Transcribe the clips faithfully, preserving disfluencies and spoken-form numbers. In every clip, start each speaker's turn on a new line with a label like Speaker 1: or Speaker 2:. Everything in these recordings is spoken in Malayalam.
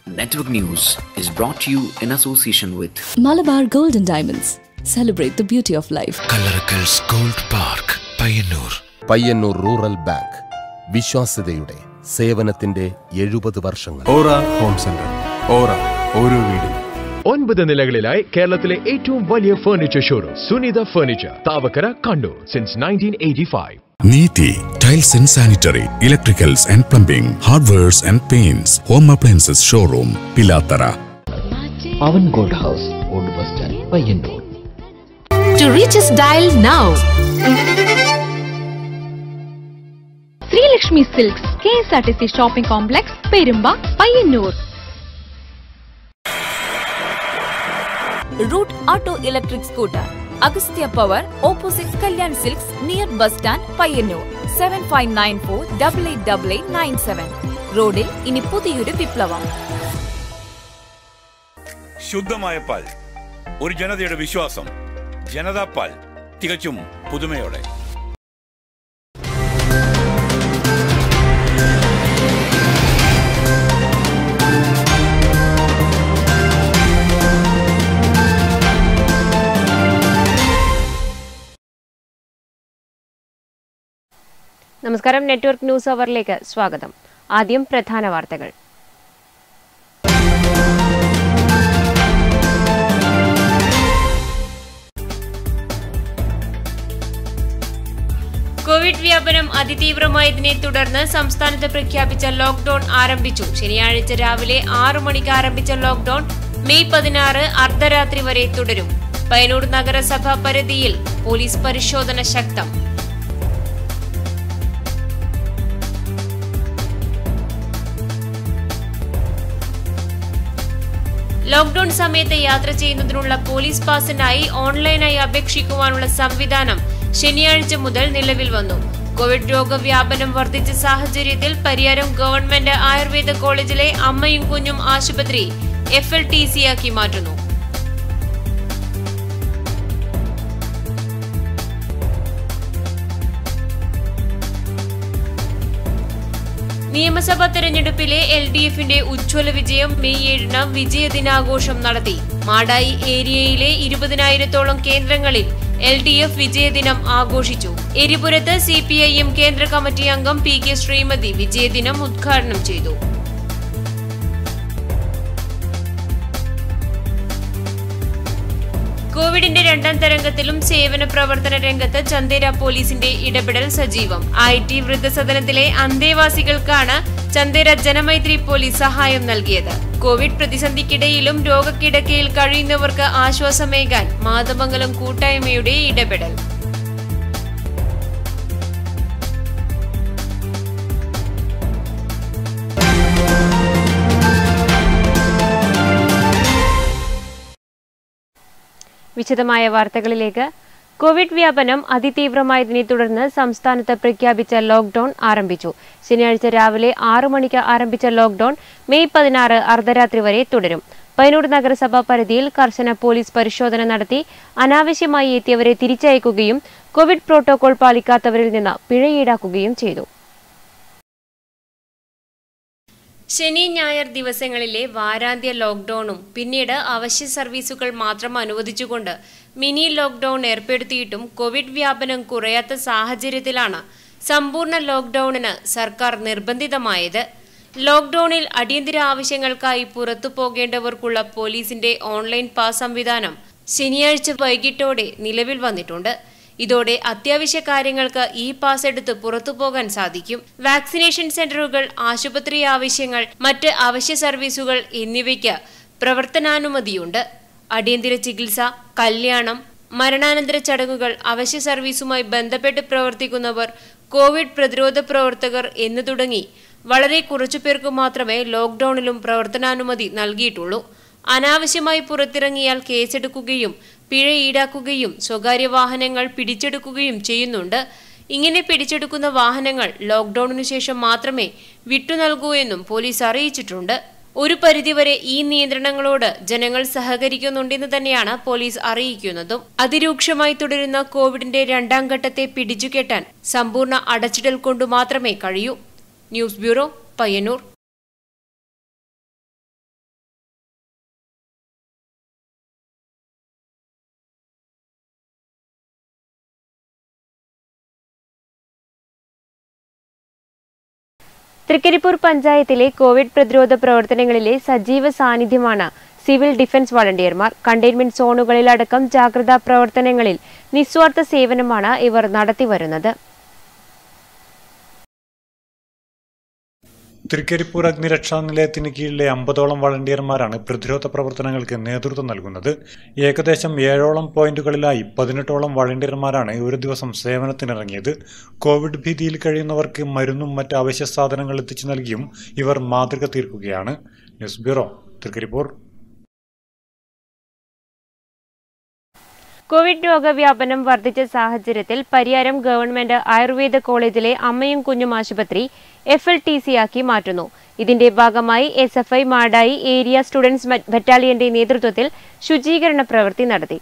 Speaker 1: Network News is brought to you in association with
Speaker 2: Malabar Gold and Diamonds. Celebrate the beauty of life.
Speaker 3: Kalarakal's Gold Park, Payyannur.
Speaker 4: Payyannur Rural Bank. വിശ്വാസ്യതയുടെ സേവനത്തിന്റെ എഴുപത് വർഷങ്ങൾ.
Speaker 5: ഓറ ഹോം സെന്റർ. ഓറ ഓരോ വീടും.
Speaker 6: ഒൻപത് നിലകളിലായി കേരളത്തിലെ ഏറ്റവും വലിയ furniture showroom Sunitha furniture, Thavakkara, Kannur since nineteen eighty five.
Speaker 3: Neeti Tiles and Sanitary, Electricals and Plumbing, Hardwares and Paints, Home Appliances Showroom, Pilatara.
Speaker 7: Pavan Gold House, Old Bus Stand, Payyannur.
Speaker 8: To reach us, dial now. Sri Lakshmi Silks, K S R T C Shopping Complex, Perumba, Payyannur.
Speaker 2: Root Auto Electric Scooter. Agastya Power, opposite Kalyan Silks, near Bus Stand, Payyannur. seven five nine four eight eight eight eight nine seven. റോഡിൽ ഇനി പുതിയൊരു വിപ്ലവം.
Speaker 9: ശുദ്ധമായ പാൽ, ഒരു ജനതയുടെ വിശ്വാസം. ജനതാ പാൽ, തികച്ചും പുതുമയോടെ.
Speaker 10: നമസ്കാരം, നെറ്റ്വർക്ക് ന്യൂസ് അവറിലേക്ക് സ്വാഗതം. ആദ്യം പ്രധാന വാർത്തകൾ. കോവിഡ് വ്യാപനം അതിതീവ്രമായതിനെ തുടർന്ന് സംസ്ഥാനത്ത് പ്രഖ്യാപിച്ച ലോക്ഡൌൺ ആരംഭിച്ചു. ശനിയാഴ്ച രാവിലെ ആറു മണിക്ക് ആരംഭിച്ച ലോക്ഡൌൺ മെയ് പതിനാറ് അർദ്ധരാത്രി വരെ തുടരും. പയ്യന്നൂർ നഗരസഭാ പരിധിയിൽ പോലീസ് പരിശോധന ശക്തം. ലോക്ഡൌൺ സമയത്ത് യാത്ര ചെയ്യുന്നതിനുള്ള പോലീസ് പാസിനായി ഓൺലൈനായി അപേക്ഷിക്കുവാനുള്ള സംവിധാനം ശനിയാഴ്ച മുതൽ നിലവിൽ വന്നു. കോവിഡ് രോഗവ്യാപനം വർദ്ധിച്ച സാഹചര്യത്തിൽ പരിയാരം ഗവൺമെന്റ് ആയുർവേദ കോളേജിലെ അമ്മയും കുഞ്ഞും ആശുപത്രി എഫ് എൽ ടി സി ആക്കി മാറ്റുന്നു. നിയമസഭാ തെരഞ്ഞെടുപ്പിലെ എൽ ഡി എഫിന്റെ ഉജ്ജ്വല വിജയം മെയ് ഏഴിന് വിജയദിനാഘോഷം നടത്തി. മാടായി ഏരിയയിലെ ഇരുപതിനായിരത്തോളം കേന്ദ്രങ്ങളിൽ എൽ ഡി എഫ് വിജയദിനം ആഘോഷിച്ചു. എരിപുരത്ത് സി പി ഐ എം കേന്ദ്ര കമ്മിറ്റി അംഗം പി കെ ശ്രീമതി വിജയദിനം ഉദ്ഘാടനം ചെയ്തു. കോവിഡിന്റെ രണ്ടാം തരംഗത്തിലും സേവന പ്രവർത്തന രംഗത്ത് ചന്ദേര പോലീസിന്റെ ഇടപെടൽ സജീവം. ഐ ടി വൃദ്ധസദനത്തിലെ അന്തേവാസികൾക്കാണ് ചന്ദേര ജനമൈത്രി പോലീസ് സഹായം നൽകിയത്. കോവിഡ് പ്രതിസന്ധിക്കിടയിലും രോഗക്കിടക്കയിൽ കഴിയുന്നവർക്ക് ആശ്വാസമേകാൻ മാതമംഗലം കൂട്ടായ്മയുടെ ഇടപെടൽ. വിശദമായ വാർത്തകളിലേക്ക്. കോവിഡ് വ്യാപനം അതിതീവ്രമായതിനെ തുടർന്ന് സംസ്ഥാനത്ത് പ്രഖ്യാപിച്ച ലോക്ഡൌൺ ആരംഭിച്ചു. ശനിയാഴ്ച രാവിലെ ആറു മണിക്ക് ആരംഭിച്ച ലോക്ഡൌൺ മെയ് പതിനാറ് അർദ്ധരാത്രി വരെ തുടരും. പയ്യന്നൂർ നഗരസഭാ പരിധിയിൽ കർശന പോലീസ് പരിശോധന നടത്തി അനാവശ്യമായി എത്തിയവരെ തിരിച്ചയക്കുകയും കോവിഡ് പ്രോട്ടോകോൾ പാലിക്കാത്തവരിൽ നിന്ന് പിഴ ഈടാക്കുകയും ചെയ്തു. ശനി ഞായർ ദിവസങ്ങളിലെ വാരാന്ത്യ ലോക്ഡൌണും പിന്നീട് അവശ്യ സർവീസുകൾ മാത്രം അനുവദിച്ചുകൊണ്ട് മിനി ലോക്ഡൌൺ ഏർപ്പെടുത്തിയിട്ടും കോവിഡ് വ്യാപനം കുറയാത്ത സാഹചര്യത്തിലാണ് സമ്പൂർണ്ണ ലോക്ഡൌണിന് സർക്കാർ നിർബന്ധിതമായത്. ലോക്ഡൌണിൽ അടിയന്തര ആവശ്യങ്ങൾക്കായി പുറത്തു പോകേണ്ടവർക്കുള്ള പോലീസിന്റെ ഓൺലൈൻ പാസ് സംവിധാനം ശനിയാഴ്ച വൈകിട്ടോടെ നിലവിൽ വന്നിട്ടുണ്ട്. ഇതോടെ അത്യാവശ്യ കാര്യങ്ങൾക്ക് ഇ പാസ് എടുത്ത് പുറത്തുപോകാൻ സാധിക്കും. വാക്സിനേഷൻ സെന്ററുകൾ, ആശുപത്രി ആവശ്യങ്ങൾ, മറ്റ് അവശ്യ സർവീസുകൾ എന്നിവയ്ക്ക് പ്രവർത്തനാനുമതിയുണ്ട്. അടിയന്തര ചികിത്സ, കല്യാണം, മരണാനന്തര ചടങ്ങുകൾ, അവശ്യ സർവീസുമായി ബന്ധപ്പെട്ട് പ്രവർത്തിക്കുന്നവർ, കോവിഡ് പ്രതിരോധ പ്രവർത്തകർ എന്നു തുടങ്ങി വളരെ കുറച്ചുപേർക്ക് മാത്രമേ ലോക്ഡൌണിലും പ്രവർത്തനാനുമതി നൽകിയിട്ടുള്ളൂ. അനാവശ്യമായി പുറത്തിറങ്ങിയാൽ കേസെടുക്കുകയും പിഴ ഈടാക്കുകയും സ്വകാര്യ വാഹനങ്ങൾ പിടിച്ചെടുക്കുകയും ചെയ്യുന്നുണ്ട്. ഇങ്ങനെ പിടിച്ചെടുക്കുന്ന വാഹനങ്ങൾ ലോക്ഡൌണിനു ശേഷം മാത്രമേ വിട്ടു നൽകൂ എന്നും പോലീസ് അറിയിച്ചിട്ടുണ്ട്. ഒരു പരിധിവരെ ഈ നിയന്ത്രണങ്ങളോട് ജനങ്ങൾ സഹകരിക്കുന്നുണ്ടെന്ന് തന്നെയാണ് പോലീസ് അറിയിക്കുന്നതും. അതിരൂക്ഷമായി തുടരുന്ന കോവിഡിന്റെ രണ്ടാം ഘട്ടത്തെ പിടിച്ചുകെട്ടാൻ സമ്പൂർണ്ണ അടച്ചിടൽ കൊണ്ടു മാത്രമേ കഴിയൂ. News bureau, Payyanur. തൃക്കരിപ്പൂർ പഞ്ചായത്തിലെ കോവിഡ് പ്രതിരോധ പ്രവർത്തനങ്ങളിലെ സജീവ സാന്നിധ്യമാണ് സിവിൽ ഡിഫൻസ് വളണ്ടിയർമാർ. കണ്ടെയ്ൻമെന്റ് സോണുകളിലടക്കം ജാഗ്രതാ പ്രവർത്തനങ്ങളിൽ നിസ്വാർത്ഥ സേവനമാണ് ഇവർ നടത്തിവരുന്നത്.
Speaker 11: തൃക്കരിപ്പൂർ അഗ്നിരക്ഷാ നിലയത്തിന് കീഴിലെ അമ്പതോളം വളണ്ടിയർമാരാണ് പ്രതിരോധ പ്രവർത്തനങ്ങൾക്ക് നേതൃത്വം നൽകുന്നത്. ഏകദേശം ഏഴോളം പോയിന്റുകളിലായി പതിനെട്ടോളം വളണ്ടിയർമാരാണ് ഒരു ദിവസം സേവനത്തിനിറങ്ങിയത്. കോവിഡ് ഭീതിയിൽ കഴിയുന്നവർക്ക് മരുന്നും മറ്റ് അവശ്യ സാധനങ്ങൾ എത്തിച്ചു നൽകിയും ഇവർ മാതൃക തീർക്കുകയാണ്. News bureau, Trikaripur.
Speaker 10: കോവിഡ് രോഗവ്യാപനം വർദ്ധിച്ച സാഹചര്യത്തിൽ പരിയാരം ഗവൺമെന്റ് ആയുർവേദ കോളേജിലെ അമ്മയും കുഞ്ഞും ആശുപത്രി എഫ് എൽ ടി സി ആക്കി മാറ്റുന്നു. ഇതിന്റെ ഭാഗമായി S F I Madayi area students ബറ്റാലിയന്റെ നേതൃത്വത്തിൽ ശുചീകരണ പ്രവൃത്തി നടത്തി.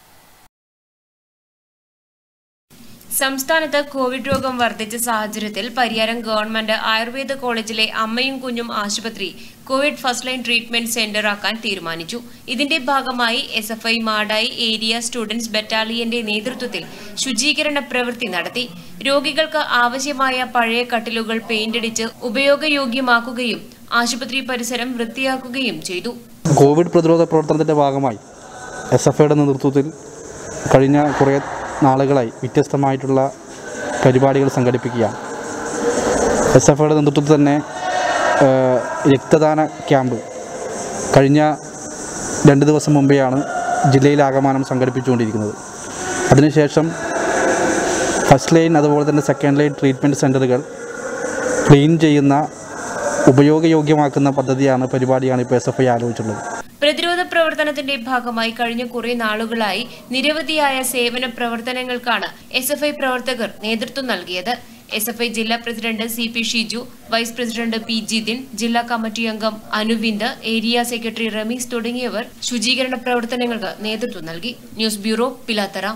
Speaker 10: സംസ്ഥാനത്ത് കോവിഡ് രോഗം വർദ്ധിച്ച സാഹചര്യത്തിൽ പരിയാരം ഗവൺമെന്റ് ആയുർവേദ കോളേജിലെ അമ്മയും കുഞ്ഞും ആശുപത്രി Covid first line treatment centre ആക്കാൻ തീരുമാനിച്ചു. ഇതിന്റെ ഭാഗമായി S F I Madayi area students ബറ്റാലിയന്റെ നേതൃത്വത്തിൽ ശുചീകരണ പ്രവൃത്തി നടത്തി. രോഗികൾക്ക് ആവശ്യമായ പഴയ കട്ടിലുകൾ പെയിന്റടിച്ച് ഉപയോഗയോഗ്യമാക്കുകയും ആശുപത്രി പരിസരം വൃത്തിയാക്കുകയും ചെയ്തു.
Speaker 12: കോവിഡ് പ്രതിരോധ പ്രവർത്തനത്തിന്റെ ഭാഗമായി എസ് എഫ് ഐയുടെ നേതൃത്വത്തിൽ കഴിഞ്ഞ കുറേ നാളുകളായി വ്യത്യസ്തമായിട്ടുള്ള പരിപാടികൾ സംഘടിപ്പിക്കുകയാണ്. എസ് എഫ് ഐയുടെ നേതൃത്വത്തിൽ തന്നെ രക്തദാന ക്യാമ്പ് കഴിഞ്ഞ രണ്ട് ദിവസം മുമ്പെയാണ് ജില്ലയിലാകമാനം സംഘടിപ്പിച്ചുകൊണ്ടിരിക്കുന്നത്. അതിനുശേഷം ഫസ്റ്റ് ലൈൻ അതുപോലെ തന്നെ സെക്കൻഡ് ലൈൻ ട്രീറ്റ്മെൻറ്റ് സെൻ്ററുകൾ ക്ലീൻ ചെയ്യുന്ന ഉപയോഗയോഗ്യമാക്കുന്ന പദ്ധതിയാണ് പരിപാടിയാണ് ഇപ്പോൾ എസ് എഫ് ഐ ആലോചിച്ചുള്ളത്.
Speaker 10: പ്രതിരോധ പ്രവർത്തനത്തിന്റെ ഭാഗമായി കഴിഞ്ഞ കുറെ നാളുകളായി നിരവധിയായ സേവന പ്രവർത്തനങ്ങൾക്കാണ് എസ് എഫ് ഐ പ്രവർത്തകർ നേതൃത്വം നൽകിയത്. എസ് എഫ് ഐ ജില്ലാ president C P Shiju, vice president P Jithin, ജില്ലാ കമ്മിറ്റി അംഗം അനുവിന്ദ്, ഏരിയ സെക്രട്ടറി റമീസ് തുടങ്ങിയവർ ശുചീകരണ പ്രവർത്തനങ്ങൾക്ക് നേതൃത്വം നൽകി. News bureau, Pilathara.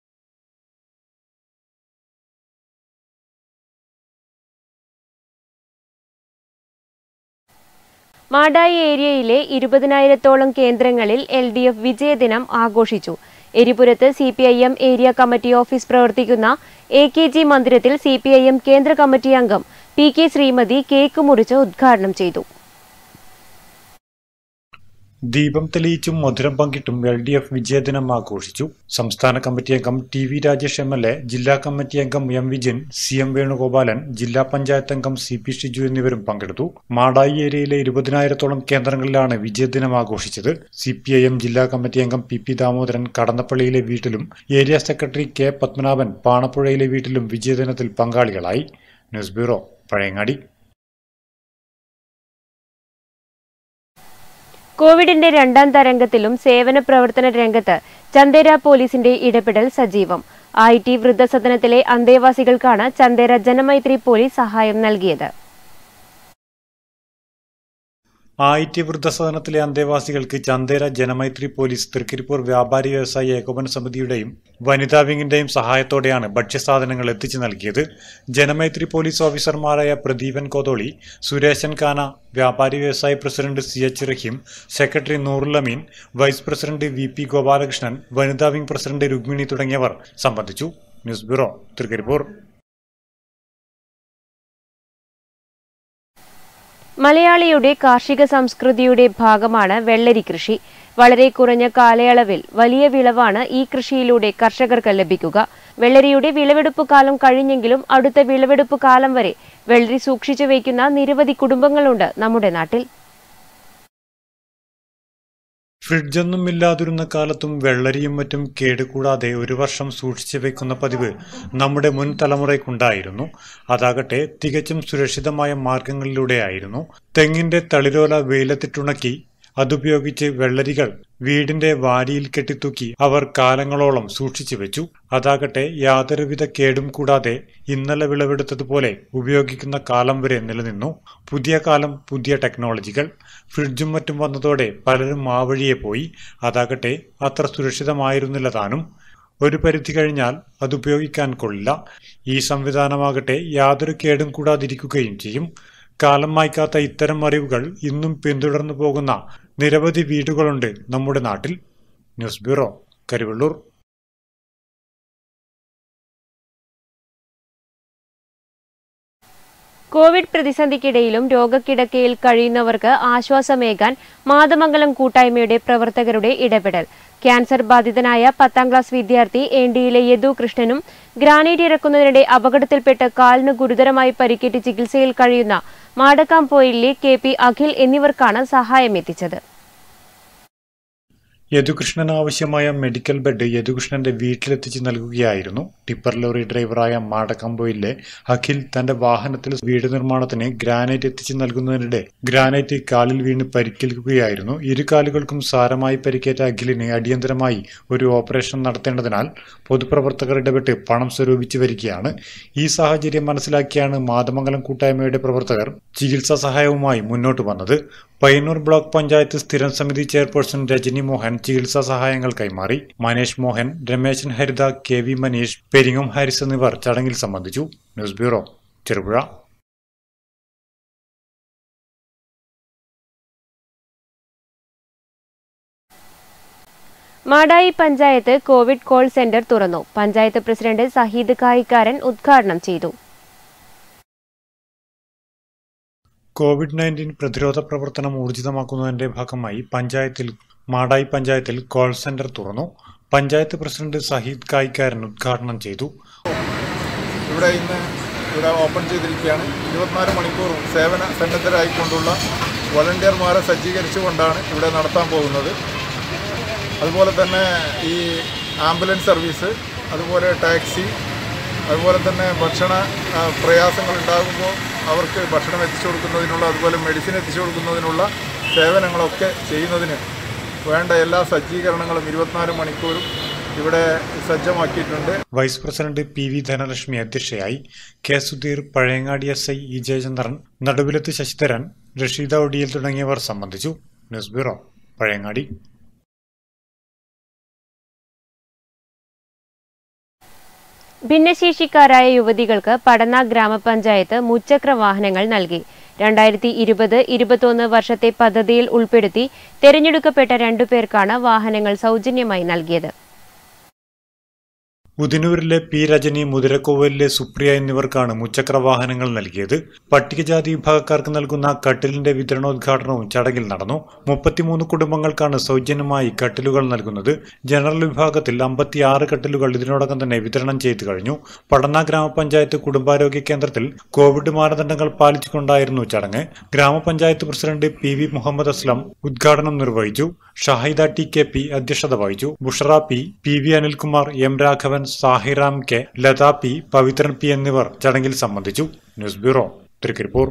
Speaker 10: മാടായി ഏരിയയിലെ ഇരുപതിനായിരത്തോളം കേന്ദ്രങ്ങളിൽ എൽ ഡി എഫ് വിജയദിനം ആഘോഷിച്ചു. എരിപുരത്ത് C P I M area committee office പ്രവർത്തിക്കുന്ന എ കെ ജി മന്ദിരത്തിൽ സി പി ഐ എം കേന്ദ്ര കമ്മിറ്റി അംഗം പി കെ ശ്രീമതി കേക്ക് മുറിച്ച് ഉദ്ഘാടനം ചെയ്തു.
Speaker 11: ദീപം തെളിയിച്ചും മധുരം പങ്കിട്ടും എൽ ഡി എഫ് വിജയദിനം ആഘോഷിച്ചു. സംസ്ഥാന കമ്മിറ്റി അംഗം T V Rajesh M L A, ജില്ലാ കമ്മിറ്റി അംഗം M Vijayan, C M Venugopalan, ജില്ലാ പഞ്ചായത്ത് അംഗം സി പി ഷിജു എന്നിവരും പങ്കെടുത്തു. മാടായി ഏരിയയിലെ ഇരുപതിനായിരത്തോളം കേന്ദ്രങ്ങളിലാണ് വിജയദിനം ആഘോഷിച്ചത്. സി പി ഐ എം ജില്ലാ കമ്മിറ്റി അംഗം പി പി ദാമോദരൻ കടന്നപ്പള്ളിയിലെ വീട്ടിലും ഏരിയ സെക്രട്ടറി കെ പത്മനാഭൻ പാണപ്പുഴയിലെ വീട്ടിലും വിജയദിനത്തിൽ പങ്കാളികളായി. News bureau, Pazhayangadi.
Speaker 10: കോവിഡിന്റെ രണ്ടാം തരംഗത്തിലും സേവന പ്രവർത്തന രംഗത്ത് ചന്ദേര പോലീസിന്റെ ഇടപെടൽ സജീവം. ഐ ടി വൃദ്ധസദനത്തിലെ അന്തേവാസികൾക്കാണ് ചന്ദേര ജനമൈത്രി പോലീസ് സഹായം നൽകിയത്.
Speaker 11: ആയിറ്റി വൃദ്ധസദനത്തിലെ അന്തേവാസികൾക്ക് ചന്ദേര ജനമൈത്രി പോലീസ് തൃക്കരിപ്പൂർ വ്യാപാരി വ്യവസായി ഏകോപന സമിതിയുടെയും വനിതാ വിങ്ങിന്റെയും സഹായത്തോടെയാണ് ഭക്ഷ്യസാധനങ്ങൾ എത്തിച്ചു നൽകിയത്. ജനമൈത്രി പോലീസ് ഓഫീസർമാരായ പ്രദീപൻ കോതോളി, സുരേശൻ കാന, വ്യാപാരി വ്യവസായി president C H Raheem, secretary Noorul Ameen, vice president V P Gopalakrishnan, വനിതാ വിംഗ് പ്രസിഡന്റ് രുക്മിണി തുടങ്ങിയവർ സംബന്ധിച്ചു. News bureau, Trikaripur.
Speaker 10: മലയാളിയുടെ കാർഷിക സംസ്കൃതിയുടെ ഭാഗമാണ് വെള്ളരി കൃഷി. വളരെ കുറഞ്ഞ കാലയളവിൽ വലിയ വിളവാണ് ഈ കൃഷിയിലൂടെ കർഷകർക്ക് ലഭിക്കുക. വെള്ളരിയുടെ വിളവെടുപ്പ് കാലം കഴിഞ്ഞെങ്കിലും അടുത്ത വിളവെടുപ്പ് കാലം വരെ വെള്ളരി സൂക്ഷിച്ചു വയ്ക്കുന്ന നിരവധി കുടുംബങ്ങളുണ്ട് നമ്മുടെ നാട്ടിൽ.
Speaker 11: ഫ്രിഡ്ജൊന്നും ഇല്ലാതിരുന്ന കാലത്തും വെള്ളരിയും മറ്റും കേടുകൂടാതെ ഒരു വർഷം സൂക്ഷിച്ചു വെക്കുന്ന പതിവ് നമ്മുടെ മുൻ തലമുറയ്ക്കുണ്ടായിരുന്നു. അതാകട്ടെ തികച്ചും സുരക്ഷിതമായ മാർഗങ്ങളിലൂടെയായിരുന്നു. തെങ്ങിന്റെ തളിരോല വെയിലത്തിട്ടുണക്കി അതുപയോഗിച്ച് വെള്ളരികൾ വീടിന്റെ വാരിയിൽ കെട്ടിത്തൂക്കി അവർ കാലങ്ങളോളം സൂക്ഷിച്ചു വെച്ചു. അതാകട്ടെ യാതൊരുവിധ കേടും കൂടാതെ ഇന്നലെ വിളവെടുത്തതുപോലെ ഉപയോഗിക്കുന്ന കാലം വരെ നിലനിന്നു. പുതിയ കാലം, പുതിയ ടെക്നോളജികൾ, ഫ്രിഡ്ജും മറ്റും വന്നതോടെ പലരും ആ വഴിയെ പോയി. അതാകട്ടെ അത്ര സുരക്ഷിതമായിരുന്നില്ല താനും. ഒരു പരിധി കഴിഞ്ഞാൽ അതുപയോഗിക്കാൻ കൊള്ളില്ല. ഈ സംവിധാനമാകട്ടെ യാതൊരു കേടും കൂടാതിരിക്കുകയും ചെയ്യും. കാലം മായ്ക്കാത്ത ഇത്തരം അറിവുകൾ ഇന്നും പിന്തുടർന്നു പോകുന്ന നിരവധി വീടുകളുണ്ട് നമ്മുടെ നാട്ടിൽ. News bureau, Karivellur.
Speaker 10: കോവിഡ് പ്രതിസന്ധിക്കിടയിലും രോഗക്കിടക്കയിൽ കഴിയുന്നവർക്ക് ആശ്വാസമേകാൻ മാതമംഗലം കൂട്ടായ്മയുടെ പ്രവർത്തകരുടെ ഇടപെടൽ. ക്യാൻസർ ബാധിതനായ പത്താം ക്ലാസ് വിദ്യാർത്ഥി ഏണ്ടിയിലെ യദു കൃഷ്ണനും ഗ്രാനൈറ്റ് ഇറക്കുന്നതിനിടെ അപകടത്തിൽപ്പെട്ട് കാലിന് ഗുരുതരമായി പരിക്കേറ്റ് ചികിത്സയിൽ കഴിയുന്ന മാടക്കാംപോയിലെ കെ പി അഖിൽ എന്നിവർക്കാണ് സഹായമെത്തിച്ചത്.
Speaker 11: യദുകൃഷ്ണന് ആവശ്യമായ മെഡിക്കൽ ബെഡ് യദുകൃഷ്ണന്റെ വീട്ടിലെത്തിച്ച് നൽകുകയായിരുന്നു. ടിപ്പർ ലോറി ഡ്രൈവറായ മാടക്കമ്പൊയിലെ അഖിൽ തന്റെ വാഹനത്തിൽ വീട് നിർമ്മാണത്തിന് ഗ്രാനൈറ്റ് എത്തിച്ച് നൽകുന്നതിനിടെ ഗ്രാനൈറ്റ് കാലിൽ വീണ് പരിക്കേൽക്കുകയായിരുന്നു. ഇരു കാലുകൾക്കും സാരമായി പരിക്കേറ്റ അഖിലിന് അടിയന്തരമായി ഒരു ഓപ്പറേഷൻ നടത്തേണ്ടതിനാൽ പൊതുപ്രവർത്തകർ ഇടപെട്ട് പണം സ്വരൂപിച്ചു വരികയാണ്. ഈ സാഹചര്യം മനസ്സിലാക്കിയാണ് മാതമംഗലം കൂട്ടായ്മയുടെ പ്രവർത്തകർ ചികിത്സാ സഹായവുമായി മുന്നോട്ട് വന്നത്. പയ്യന്നൂർ ബ്ലോക്ക് പഞ്ചായത്ത് സ്ഥിരം സമിതി ചെയർപേഴ്സൺ രജനി മോഹൻ ചികിത്സാ സഹായങ്ങൾ കൈമാറി. മനേഷ് മോഹൻ, രമേശൻ ഹരിത, കെ വി മനീഷ്, പെരിങ്ങം ഹാരിസ് എന്നിവർ ചടങ്ങിൽ സംബന്ധിച്ചു. News bureau, Cherupuzha.
Speaker 10: Madayi panchayat Covid call centre തുറന്നു. പഞ്ചായത്ത് പ്രസിഡന്റ് സഹീദ് കായിക്കാരൻ ഉദ്ഘാടനം ചെയ്തു.
Speaker 11: കോവിഡ് നയൻറ്റീൻ പ്രതിരോധ പ്രവർത്തനം ഊർജിതമാക്കുന്നതിന്റെ ഭാഗമായി പഞ്ചായത്തിൽ മാടായി പഞ്ചായത്തിൽ കോൾ സെന്റർ തുറന്നു. പഞ്ചായത്ത് പ്രസിഡന്റ് സഹീദ് കായിക്കാരൻ ഉദ്ഘാടനം ചെയ്തു.
Speaker 13: ഇവിടെ ഇന്ന് ഇവിടെ ഓപ്പൺ ചെയ്തിരിക്കുകയാണ്. ഇരുപത്തിനാല് മണിക്കൂറും സേവന സന്നദ്ധരായിക്കൊണ്ടുള്ള വോളണ്ടിയർമാരെ സജ്ജീകരിച്ചുകൊണ്ടാണ് ഇവിടെ നടത്താൻ പോകുന്നത്. അതുപോലെ തന്നെ ഈ ആംബുലൻസ് സർവീസ്, അതുപോലെ ടാക്സി, അതുപോലെ തന്നെ ഭക്ഷണ പ്രയാസങ്ങൾ ഉണ്ടാകുമ്പോൾ അവർക്ക് ഭക്ഷണം എത്തിച്ചു കൊടുക്കുന്നതിനുള്ള, അതുപോലെ മെഡിസിൻ എത്തിച്ചു കൊടുക്കുന്നതിനുള്ള സേവനങ്ങളൊക്കെ ചെയ്യുന്നതിന് വേണ്ട എല്ലാ സജ്ജീകരണങ്ങളും ഇരുപത്തിനാല് മണിക്കൂറും ഇവിടെ സജ്ജമാക്കിയിട്ടുണ്ട്.
Speaker 11: Vice president P V Dhanalakshmi അധ്യക്ഷയായി. K Sudheer, Pazhayangadi S I E Jayachandran, Naduvilath Sasidharan, Rasheeda Odiyil തുടങ്ങിയവർ സംബന്ധിച്ചു. News bureau, Pazhayangadi.
Speaker 10: ഭിന്നശേഷിക്കാരായ യുവതികൾക്ക് പടന്ന ഗ്രാമപഞ്ചായത്ത് മുച്ചക്ര വാഹനങ്ങൾ നൽകി. രണ്ടായിരത്തി ഇരുപത് ഇരുപത്തൊന്ന് വർഷത്തെ പദ്ധതിയിൽ ഉൾപ്പെടുത്തി തെരഞ്ഞെടുക്കപ്പെട്ട രണ്ടുപേർക്കാണ് വാഹനങ്ങൾ സൗജന്യമായി നൽകിയത്.
Speaker 11: ഉദിനൂരിലെ പി രജനി, മുതിരക്കോവിലെ സുപ്രിയ എന്നിവർക്കാണ് മുച്ചക്ര വാഹനങ്ങൾ നൽകിയത്. പട്ടികജാതി വിഭാഗക്കാർക്ക് നൽകുന്ന കട്ടിലിന്റെ വിതരണോദ്ഘാടനവും ചടങ്ങിൽ നടന്നു. മുപ്പത്തിമൂന്ന് കുടുംബങ്ങൾക്കാണ് സൗജന്യമായി കട്ടിലുകൾ നൽകുന്നത്. ജനറൽ വിഭാഗത്തിൽ അമ്പത്തിയാറ് കട്ടിലുകൾ ഇതിനോടകം തന്നെ വിതരണം ചെയ്തു കഴിഞ്ഞു. പടന്ന ഗ്രാമപഞ്ചായത്ത് കുടുംബാരോഗ്യ കേന്ദ്രത്തിൽ കോവിഡ് മാനദണ്ഡങ്ങൾ പാലിച്ചുകൊണ്ടായിരുന്നു ചടങ്ങ്. ഗ്രാമപഞ്ചായത്ത് president P V Muhammad Aslam ഉദ്ഘാടനം നിർവഹിച്ചു. ഷാഹിദ ടി കെ പി അധ്യക്ഷത വഹിച്ചു. Bushara P, P V Anilkumar, M Raghavan, Sahiram K, Latha P, Pavithran P എന്നിവർ ചടങ്ങിൽ സംബന്ധിച്ചു. News bureau, Trikaripur.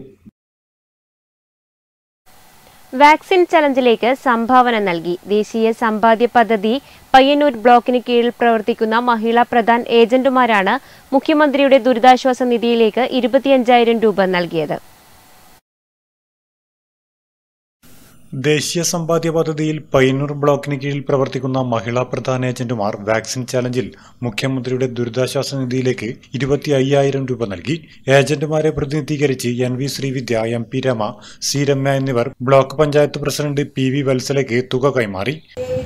Speaker 10: വാക്സിൻ ചലഞ്ചിലേക്ക് സംഭാവന നൽകി. ദേശീയ സമ്പാദ്യ പദ്ധതി പയ്യന്നൂർ ബ്ലോക്കിന് കീഴിൽ പ്രവർത്തിക്കുന്ന മഹിളാ പ്രധാൻ ഏജന്റുമാരാണ് മുഖ്യമന്ത്രിയുടെ ദുരിതാശ്വാസ നിധിയിലേക്ക് ഇരുപത്തിയഞ്ചായിരം രൂപ നൽകിയത്.
Speaker 11: ദേശീയ സമ്പാദ്യ പദ്ധതിയിൽ പയ്യന്നൂർ ബ്ലോക്കിന് കീഴിൽ പ്രവർത്തിക്കുന്ന മഹിളാ പ്രധാന ഏജന്റുമാർ വാക്സിൻ ചലഞ്ചിൽ മുഖ്യമന്ത്രിയുടെ ദുരിതാശ്വാസ നിധിയിലേക്ക് ഇരുപത്തി അയ്യായിരം രൂപ നൽകി. ഏജന്റുമാരെ പ്രതിനിധീകരിച്ച് N V Sreevidya, M P Rema, C Ramya എന്നിവർ block panchayat president P V വത്സലയ്ക്ക് തുക കൈമാറി.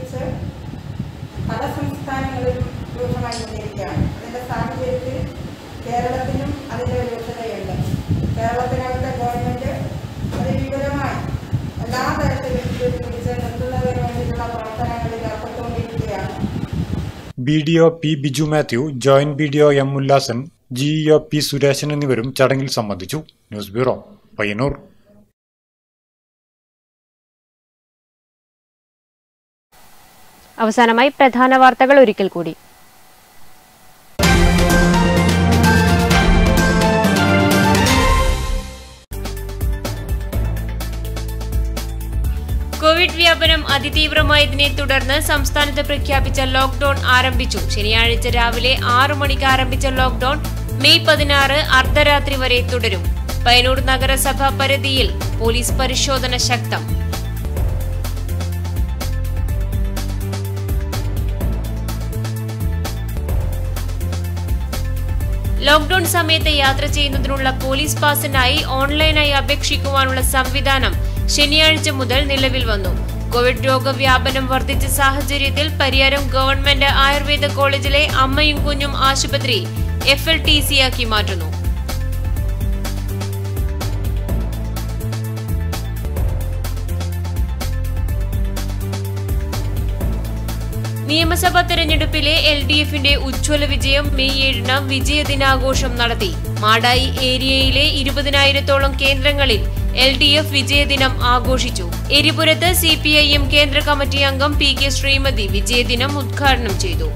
Speaker 11: B D O P Biju Mathew, joint B D O M Ullasan, G E O P Sureshan എന്നിവരും ചടങ്ങിൽ സംബന്ധിച്ചു. News bureau, Payyanur.
Speaker 10: അവസാനമായി പ്രധാന വാർത്തകൾ ഒരിക്കൽ കൂടി. കോവിഡ് വ്യാപനം അതിതീവ്രമായതിനെ തുടർന്ന് സംസ്ഥാനത്ത് പ്രഖ്യാപിച്ച ലോക്ഡൌൺ ആരംഭിച്ചു. ശനിയാഴ്ച രാവിലെ ആറു മണിക്ക് ആരംഭിച്ച ലോക്ഡൌൺ മെയ് പതിനാറ് അർദ്ധരാത്രി വരെ തുടരും. പയ്യന്നൂർ നഗരസഭ പരിധിയിൽ പോലീസ് പരിശോധന ശക്തം. ലോക്ഡൌൺ സമയത്ത് യാത്ര ചെയ്യുന്നതിനുള്ള പോലീസ് പാസിനായി ഓൺലൈനായി അപേക്ഷിക്കുവാനുള്ള സംവിധാനം ശനിയാഴ്ച മുതൽ നിലവിൽ വന്നു. കോവിഡ് രോഗവ്യാപനം വർദ്ധിച്ച സാഹചര്യത്തിൽ പരിയാരം ഗവൺമെന്റ് ആയുർവേദ കോളേജിലെ അമ്മയും കുഞ്ഞും ആശുപത്രി എഫ് എൽ ടി സി ആക്കി മാറ്റുന്നു. നിയമസഭാ തെരഞ്ഞെടുപ്പിലെ എൽ ഡി എഫിന്റെ ഉജ്ജ്വല വിജയം മെയ് ഏഴിന് വിജയദിനാഘോഷം നടത്തി. മാടായി ഏരിയയിലെ ഇരുപതിനായിരത്തോളം കേന്ദ്രങ്ങളിൽ എൽ ഡി എഫ് വിജയദിനം ആഘോഷിച്ചു. എരിപുരത്ത് സി പി ഐ എം കേന്ദ്ര കമ്മിറ്റി അംഗം പി കെ ശ്രീമതി വിജയദിനം ഉദ്ഘാടനം ചെയ്തു.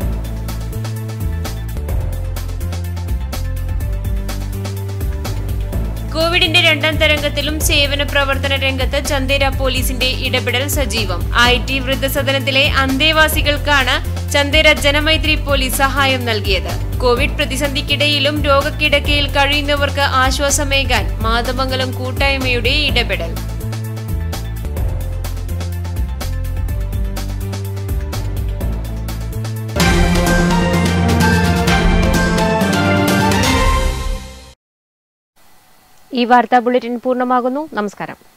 Speaker 10: കോവിഡിന്റെ രണ്ടാം തരംഗത്തിലും സേവന പ്രവർത്തന രംഗത്ത് ചന്ദേര പോലീസിന്റെ ഇടപെടൽ സജീവം. ഐ ടി വൃദ്ധസദനത്തിലെ അന്തേവാസികൾക്കാണ് ചന്ദേര ജനമൈത്രി പോലീസ് സഹായം നൽകിയത്. കോവിഡ് പ്രതിസന്ധിക്കിടയിലും രോഗക്കിടക്കയിൽ കഴിയുന്നവർക്ക് ആശ്വാസമേകാൻ മാതമംഗലം കൂട്ടായ്മയുടെ ഇടപെടൽ. ഈ വാർത്താ ബുള്ളറ്റിൻ പൂർണ്ണമാകുന്നു. നമസ്കാരം.